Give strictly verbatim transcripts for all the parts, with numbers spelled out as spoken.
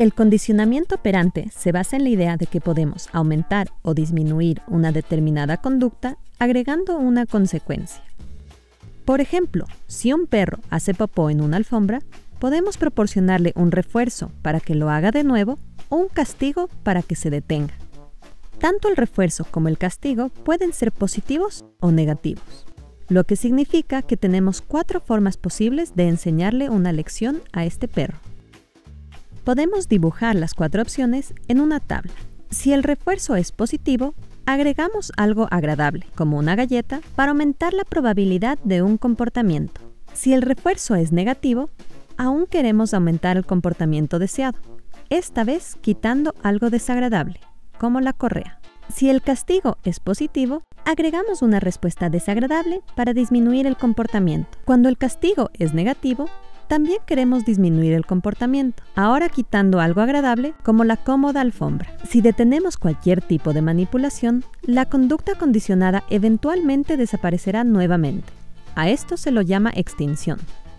El condicionamiento operante se basa en la idea de que podemos aumentar o disminuir una determinada conducta agregando una consecuencia. Por ejemplo, si un perro hace popó en una alfombra, podemos proporcionarle un refuerzo para que lo haga de nuevo o un castigo para que se detenga. Tanto el refuerzo como el castigo pueden ser positivos o negativos, lo que significa que tenemos cuatro formas posibles de enseñarle una lección a este perro. Podemos dibujar las cuatro opciones en una tabla. Si el refuerzo es positivo, agregamos algo agradable, como una galleta, para aumentar la probabilidad de un comportamiento. Si el refuerzo es negativo, aún queremos aumentar el comportamiento deseado, esta vez quitando algo desagradable, como la correa. Si el castigo es positivo, agregamos una respuesta desagradable para disminuir el comportamiento. Cuando el castigo es negativo, también queremos disminuir el comportamiento, ahora quitando algo agradable como la cómoda alfombra. Si detenemos cualquier tipo de manipulación, la conducta condicionada eventualmente desaparecerá nuevamente. A esto se lo llama extinción.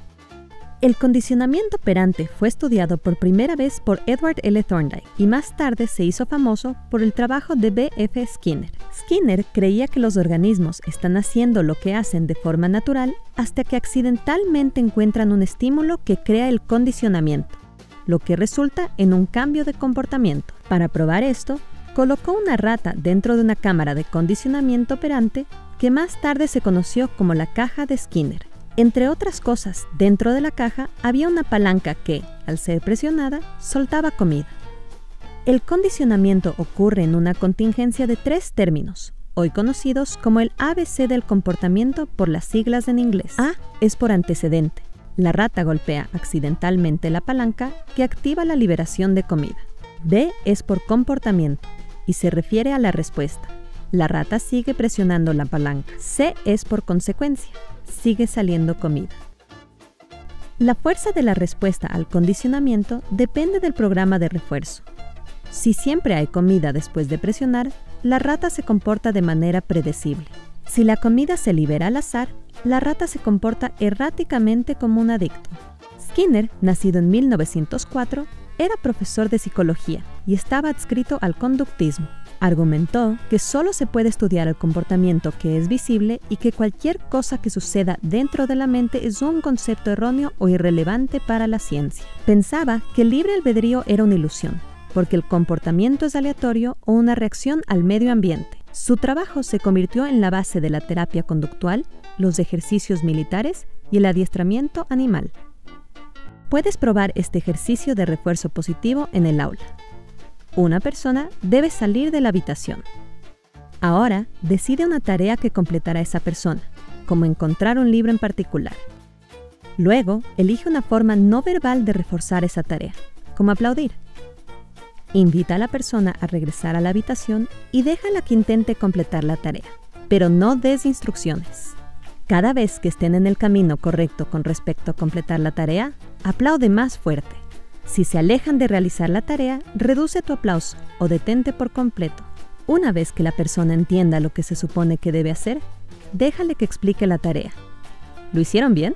El condicionamiento operante fue estudiado por primera vez por Edward L. Thorndike y más tarde se hizo famoso por el trabajo de B F Skinner. Skinner creía que los organismos están haciendo lo que hacen de forma natural hasta que accidentalmente encuentran un estímulo que crea el condicionamiento, lo que resulta en un cambio de comportamiento. Para probar esto, colocó una rata dentro de una cámara de condicionamiento operante que más tarde se conoció como la caja de Skinner. Entre otras cosas, dentro de la caja había una palanca que, al ser presionada, soltaba comida. El condicionamiento ocurre en una contingencia de tres términos, hoy conocidos como el A B C del comportamiento por las siglas en inglés. A es por antecedente. La rata golpea accidentalmente la palanca que activa la liberación de comida. B es por comportamiento y se refiere a la respuesta. La rata sigue presionando la palanca. C es por consecuencia. Sigue saliendo comida. La fuerza de la respuesta al condicionamiento depende del programa de refuerzo. Si siempre hay comida después de presionar, la rata se comporta de manera predecible. Si la comida se libera al azar, la rata se comporta erráticamente como un adicto. Skinner, nacido en mil novecientos cuatro, era profesor de psicología y estaba adscrito al conductismo. Argumentó que solo se puede estudiar el comportamiento que es visible y que cualquier cosa que suceda dentro de la mente es un concepto erróneo o irrelevante para la ciencia. Pensaba que el libre albedrío era una ilusión, porque el comportamiento es aleatorio o una reacción al medio ambiente. Su trabajo se convirtió en la base de la terapia conductual, los ejercicios militares y el adiestramiento animal. Puedes probar este ejercicio de refuerzo positivo en el aula. Una persona debe salir de la habitación. Ahora, decide una tarea que completará esa persona, como encontrar un libro en particular. Luego, elige una forma no verbal de reforzar esa tarea, como aplaudir. Invita a la persona a regresar a la habitación y déjala que intente completar la tarea, pero no des instrucciones. Cada vez que estén en el camino correcto con respecto a completar la tarea, aplaude más fuerte. Si se alejan de realizar la tarea, reduce tu aplauso o detente por completo. Una vez que la persona entienda lo que se supone que debe hacer, déjale que explique la tarea. ¿Lo hicieron bien?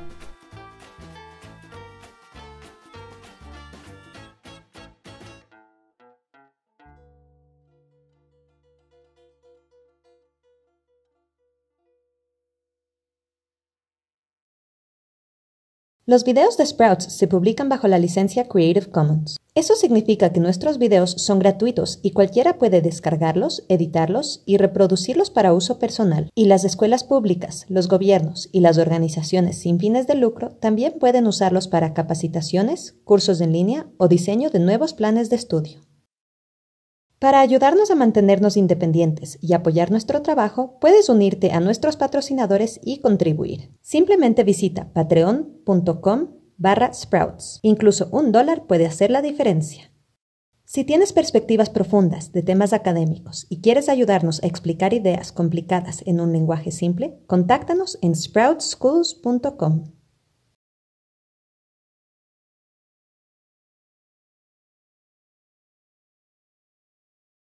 Los videos de Sprouts se publican bajo la licencia Creative Commons. Eso significa que nuestros videos son gratuitos y cualquiera puede descargarlos, editarlos y reproducirlos para uso personal. Y las escuelas públicas, los gobiernos y las organizaciones sin fines de lucro también pueden usarlos para capacitaciones, cursos en línea o diseño de nuevos planes de estudio. Para ayudarnos a mantenernos independientes y apoyar nuestro trabajo, puedes unirte a nuestros patrocinadores y contribuir. Simplemente visita patreon punto com barra sprouts. Incluso un dólar puede hacer la diferencia. Si tienes perspectivas profundas de temas académicos y quieres ayudarnos a explicar ideas complicadas en un lenguaje simple, contáctanos en sprouts schools punto com.